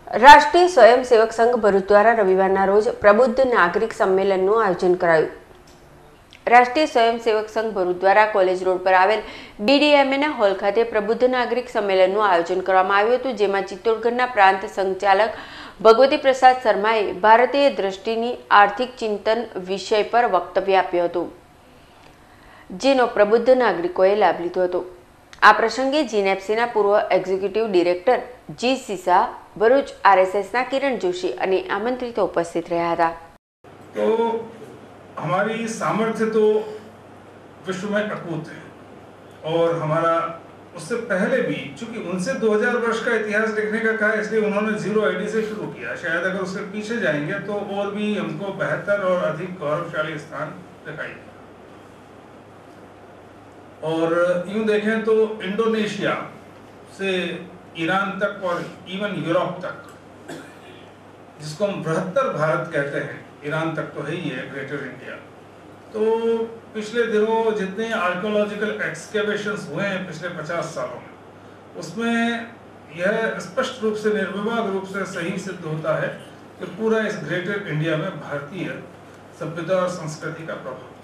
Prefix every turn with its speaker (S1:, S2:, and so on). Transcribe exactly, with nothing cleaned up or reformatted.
S1: રાષ્ટ્રીય સ્વયંસેવક સંઘ ભરૂચ દ્વારા રવિવારના રોજ પ્રબુદ્ધ નાગરિક સંમેલનનું આયોજન કરાયું. રાષ્ટ્રીય સ્વયંસેવક સંઘ ભરૂચ દ્વારા કોલેજ રોડ પર આવેલ બીડીએમએના હોલ ખાતે પ્રબુદ્ધ નાગરિક સંમેલનનું આયોજન કરવામાં આવ્યું હતું, જેમાં ચિત્તોડગઢના પ્રાંત સંચાલક ભગવતી પ્રસાદ શર્માએ ભારતીય દ્રષ્ટિની આર્થિક ચિંતન વિષય પર વક્તવ્ય આપ્યું હતું, જેનો પ્રબુદ્ધ નાગરિકોએ લાભ લીધો હતો. આ પ્રસંગે જીનેપ્સીના પૂર્વ એક્ઝિક્યુટિવ ડિરેક્ટર જી સીસા, ભરૂચ आरएसएसના किरण जोशी અને आमंत्रित उपस्थित રહ્યા હતા.
S2: तो हमारी सामर्थ्य तो विश्व में अकूत है और हमारा उससे पहले भी, चूंकि उनसे दो हज़ार वर्ष का इतिहास लिखने का कहा, इसलिए उन्होंने जीरो आईडी से शुरू किया. शायद अगर उसके पीछे जाएंगे तो और भी हमको बेहतर और अधिक गौरवशाली स्थान दिखाई देगा. और यूं देखें तो इंडोनेशिया से ईरान तक और इवन यूरोप तक, जिसको हम बृहत्तर भारत कहते हैं, ईरान तक तो है ही है ग्रेटर इंडिया. तो पिछले दिनों जितने आर्कियोलॉजिकल एक्सकेवेशंस हुए हैं पिछले पचास सालों में, उसमें यह स्पष्ट रूप से, निर्विवाद रूप से सही सिद्ध होता है कि पूरा इस ग्रेटर इंडिया में भारतीय सभ्यता और संस्कृति का प्रभाव